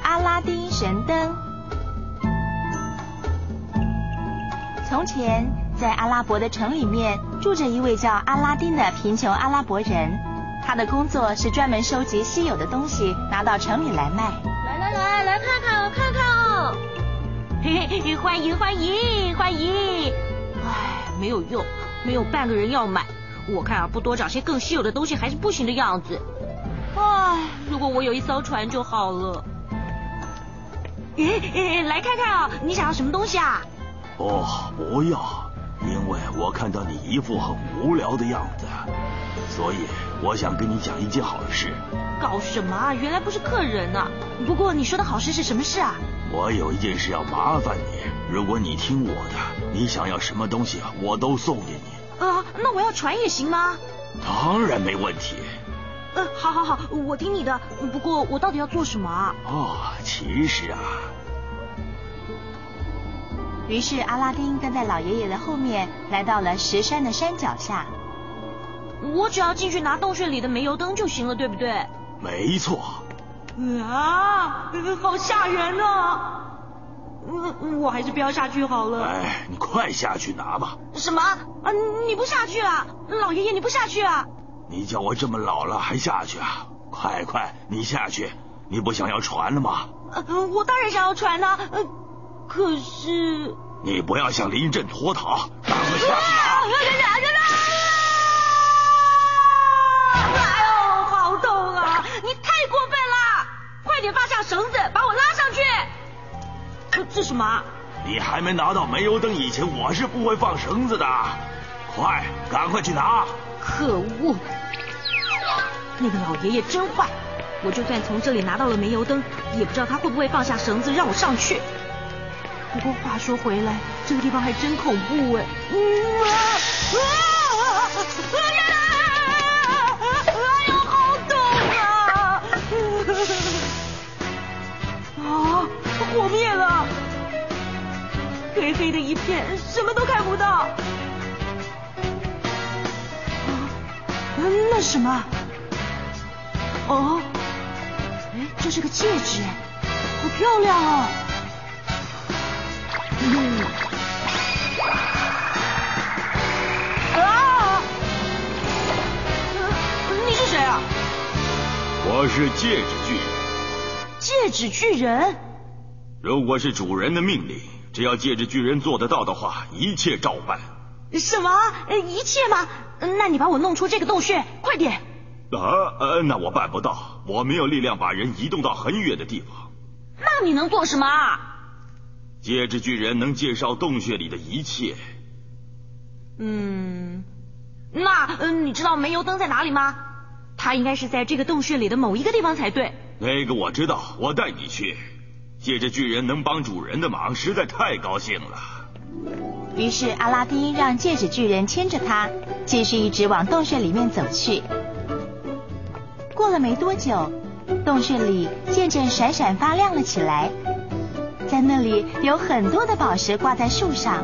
阿拉丁神灯。从前，在阿拉伯的城里面住着一位叫阿拉丁的贫穷阿拉伯人，他的工作是专门收集稀有的东西，拿到城里来卖。 来看看哦，看看哦！ 嘿嘿，欢迎！哎，没有用，没有半个人要买。我看不多找些更稀有的东西还是不行的样子。唉，如果我有一艘船就好了。来看看啊，你想要什么东西啊？ 哦，不要，因为我看到你一副很无聊的样子，所以我想跟你讲一件好事。 搞什么啊？原来不是客人啊。不过你说的好事是什么事啊？ 我有一件事要麻烦你，如果你听我的，你想要什么东西我都送给你。 啊，那我要船也行吗？ 当然没问题。 好，我听你的。不过我到底要做什么啊？ 哦，其实啊。 于是阿拉丁跟在老爷爷的后面，来到了石山的山脚下。 我只要进去拿洞穴里的煤油灯就行了，对不对？ 没错。 啊，好吓人啊！我还是不要下去好了。 哎，你快下去拿吧。 什么？你不下去啊？老爷爷，你不下去啊？ 你叫我这么老了还下去啊？快，你下去！你不想要船了吗？ 我当然想要船啊，可是…… 你不要向临阵脱逃，赶快下去拿！ 哎呦，好痛啊！你太过分了！快点放下绳子，把我拉上去！这什么？ 你还没拿到煤油灯以前，我是不会放绳子的。快，赶快去拿！ 可恶！那个老爷爷真坏！我就算从这里拿到了煤油灯，也不知道他会不会放下绳子让我上去。不过话说回来，这个地方还真恐怖哎！哎呦，好痛啊！啊，火灭了，黑黑的一片，什么都看不到。那什么？哦，哎，这是个戒指，好漂亮哦！啊！你是谁啊？ 我是戒指巨人。 戒指巨人？ 如果是主人的命令，只要戒指巨人做得到的话，一切照办。 什么？一切吗？那你把我弄出这个洞穴，快点！ 那我办不到，我没有力量把人移动到很远的地方。 那你能做什么啊？ 戒指巨人能介绍洞穴里的一切。 那你知道煤油灯在哪里吗？它应该是在这个洞穴里的某一个地方才对。 那个我知道，我带你去。戒指巨人能帮主人的忙，实在太高兴了。 于是阿拉丁让戒指巨人牵着他，继续一直往洞穴里面走去。过了没多久，洞穴里渐渐闪闪发亮了起来，在那里有很多的宝石挂在树上。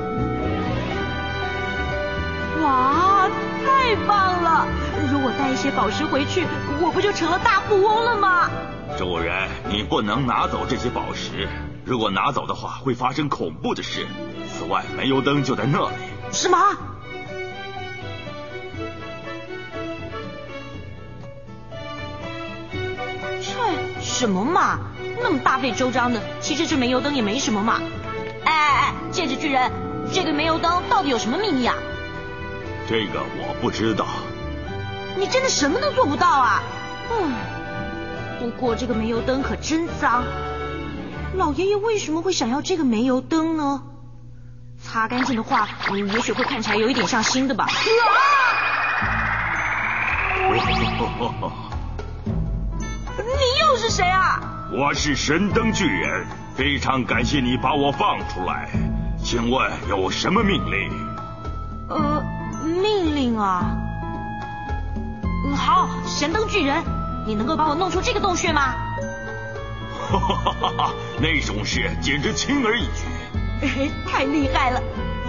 哇，太棒了！如果带一些宝石回去，我不就成了大富翁了吗？ 主人，你不能拿走这些宝石，如果拿走的话，会发生恐怖的事。此外，煤油灯就在那里。 什么？这什么嘛？那么大费周章的，其实这煤油灯也没什么嘛。哎，戒指巨人，这个煤油灯到底有什么秘密啊？ 这个我不知道。 你真的什么都做不到啊？不过这个煤油灯可真脏。老爷爷为什么会想要这个煤油灯呢？擦干净的话，也许会看起来有一点像新的吧。你又是谁啊？ 我是神灯巨人，非常感谢你把我放出来。请问有什么命令？ 命令啊。好，神灯巨人，你能够把我弄出这个洞穴吗？ 那种事简直轻而易举。 太厉害了。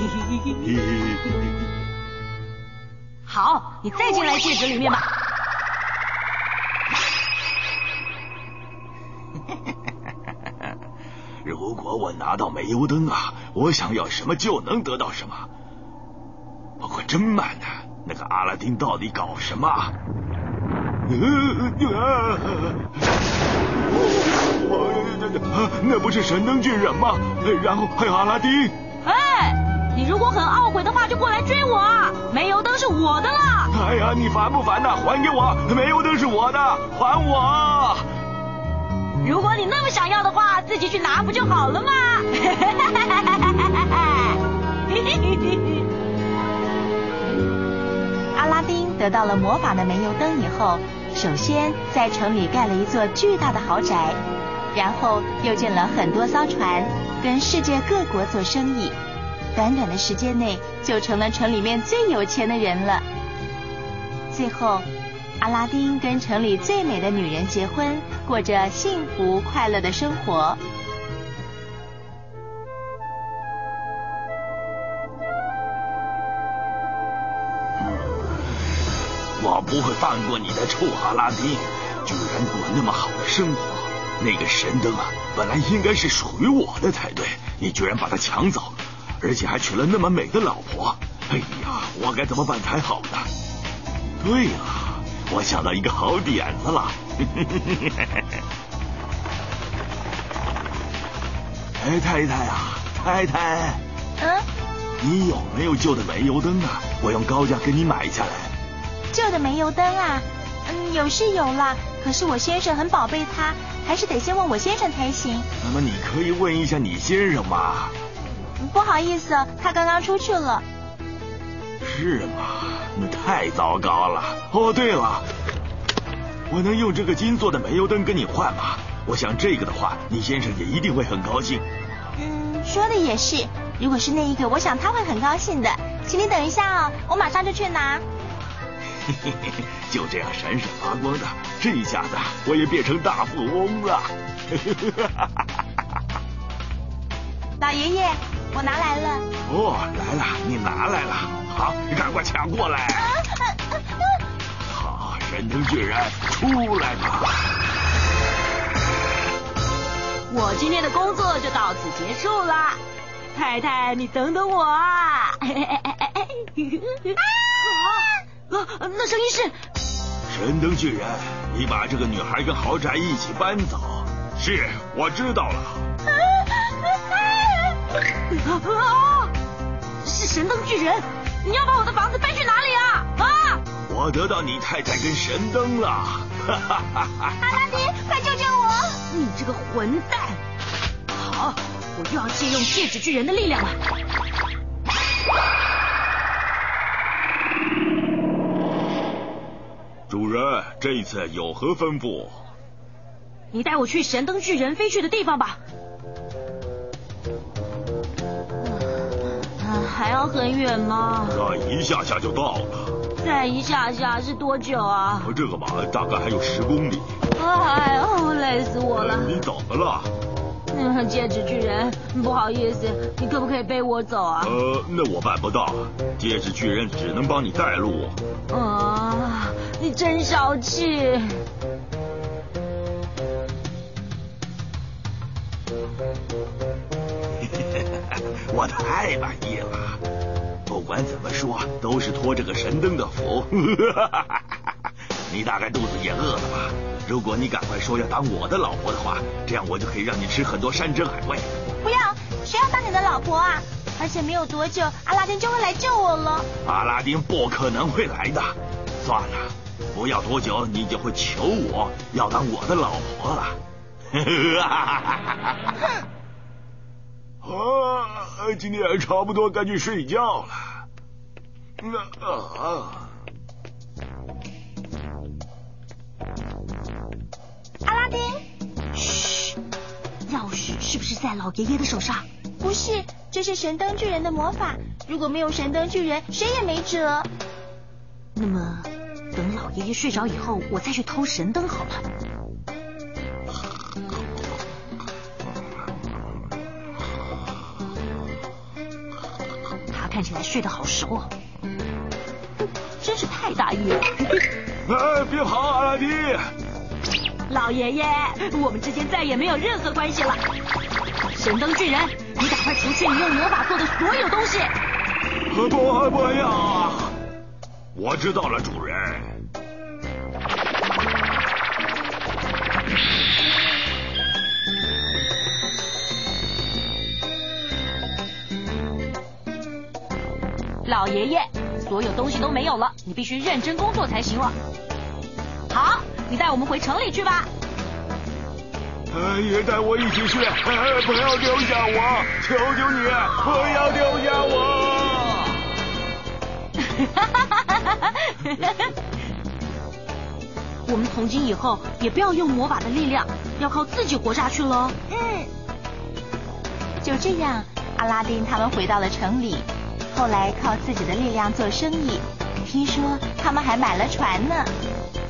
好，你再进来戒指里面吧。 如果我拿到煤油灯啊，我想要什么就能得到什么。不过真慢呢，那个阿拉丁到底搞什么？那不是神灯巨人吗？然后还有阿拉丁。 哎，你如果很懊悔的话，就过来追我啊！煤油灯是我的了。 哎呀，你烦不烦呐？还给我！煤油灯是我的，还我！ 如果你那么想要的话，自己去拿不就好了吗？ 阿拉丁得到了魔法的煤油灯以后，首先在城里盖了一座巨大的豪宅，然后又建了很多艘船，跟世界各国做生意。短短的时间内，就成了城里面最有钱的人了。最后，阿拉丁跟城里最美的女人结婚，过着幸福快乐的生活。 我不会放过你的臭阿拉丁，居然过那么好的生活。那个神灯啊，本来应该是属于我的才对，你居然把它抢走，而且还娶了那么美的老婆。哎呀，我该怎么办才好呢？对了，我想到一个好点子了。哎，太太啊，太太，你有没有旧的煤油灯啊？我用高价给你买下来。 旧的煤油灯啊，有是有了，可是我先生很宝贝它，还是得先问我先生才行。 那么你可以问一下你先生吗？ 不好意思，他刚刚出去了。 是吗？那太糟糕了。哦，对了，我能用这个金做的煤油灯跟你换吗？我想这个的话，你先生也一定会很高兴。 说的也是，如果是那一个，我想他会很高兴的。请你等一下啊，我马上就去拿。 就这样闪闪发光的，这一下子我也变成大富翁了。 老爷爷，我拿来了。 哦，来了，你拿来了，好，你赶快抢过来。好，神灯巨人出来吧。 我今天的工作就到此结束了，太太，你等等我啊！那声音是神灯巨人，你把这个女孩跟豪宅一起搬走。是，我知道了。 是神灯巨人，你要把我的房子搬去哪里啊？ 我得到你太太跟神灯了。 阿拉丁，快救救我！ 你这个混蛋！好，我又要借用戒指巨人的力量了。 主人，这一次有何吩咐？ 你带我去神灯巨人飞去的地方吧。还要很远吗？ 再一下下就到了。 再一下下是多久啊？ 这个嘛，大概还有10公里。 哎呦，累死我了！ 你怎么了？ 戒指巨人，不好意思，你可不可以背我走啊？ 那我办不到，戒指巨人只能帮你带路。 你真小气。 我太满意了。不管怎么说，都是托这个神灯的福。你大概肚子也饿了吧？如果你赶快说要当我的老婆的话，这样我就可以让你吃很多山珍海味。 不要，谁要当你的老婆啊？而且没有多久，阿拉丁就会来救我了。 阿拉丁不可能会来的。算了，不要多久，你就会求我要当我的老婆了。今天差不多该去睡觉了。 阿拉丁， 嘘，钥匙是不是在老爷爷的手上？ 不是，这是神灯巨人的魔法。如果没有神灯巨人，谁也没辙。 那么，等老爷爷睡着以后，我再去偷神灯好了。他看起来睡得好熟哦，真是太大意了。 别跑，阿拉丁！ 老爷爷，我们之间再也没有任何关系了。 神灯巨人，你赶快除去你用魔法做的所有东西。 不要！我知道了，主人。 老爷爷，所有东西都没有了，你必须认真工作才行了。好，你带我们回城里去吧。 也带我一起去，不要丢下我，求求你，不要丢下我。 我们从今以后也不要用魔法的力量，要靠自己活下去了。 就这样，阿拉丁他们回到了城里，后来靠自己的力量做生意，听说他们还买了船呢。